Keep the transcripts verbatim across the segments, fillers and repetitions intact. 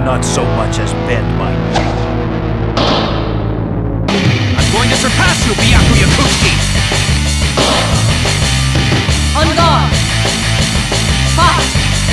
not so much as bend my knee. I'm going to surpass you, Byaku Yakushi! On guard! Fight!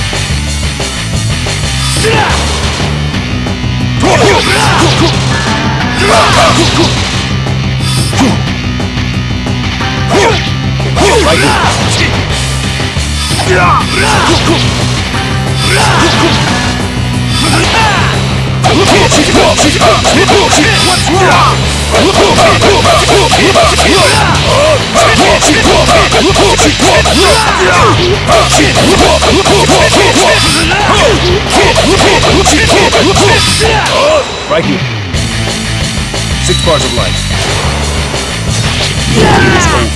Right here. Six bars of light. It's over.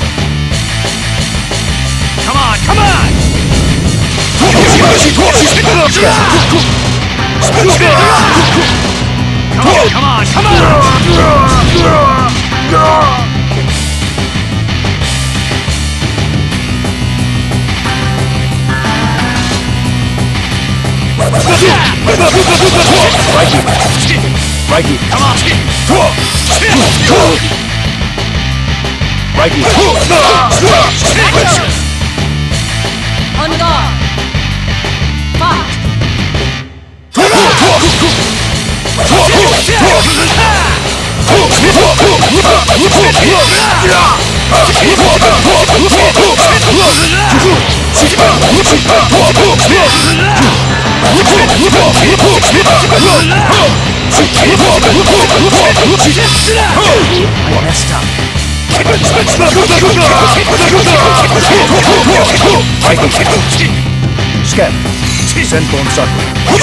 Come on, come on! Come on, come on, come on! Right here. Right here. Come on! Right here. On guard! Fight! Messed up. Right here. Scan. Send bone sucker.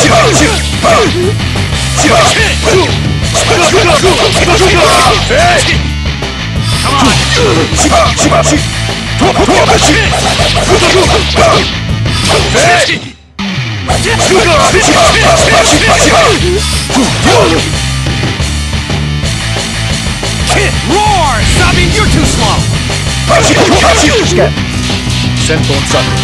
Roar! Sabi, you're too slow! Scan. Send bone sucker.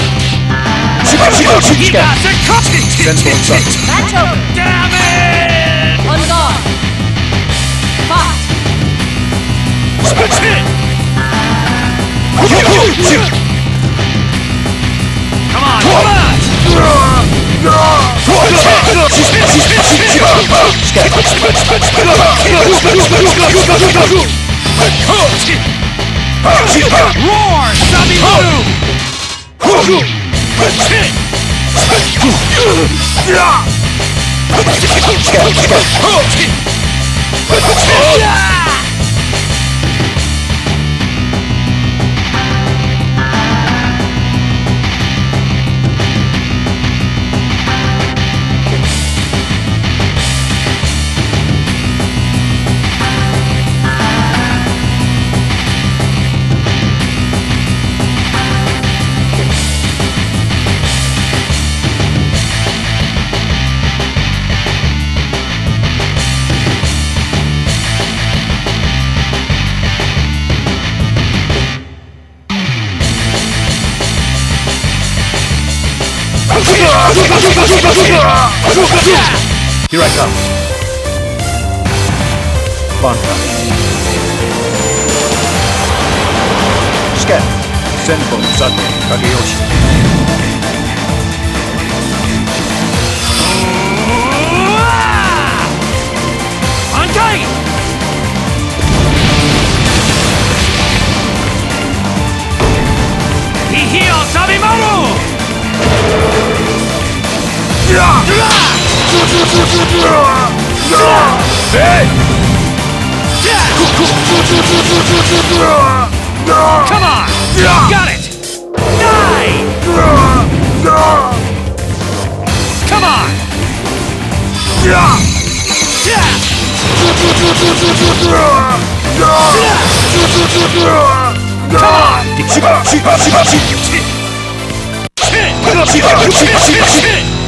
Scan. Send bone sucker. Match over! Damn it! On guard! Fight! Come on, come on! Roar! Sabi Blue! Here I come. Bonfire. Scan. Send bone sucker. Kageyoshi. On tight! Hihio Sabimaru! Hey! Come on! Got it! Die! Come on! Come on!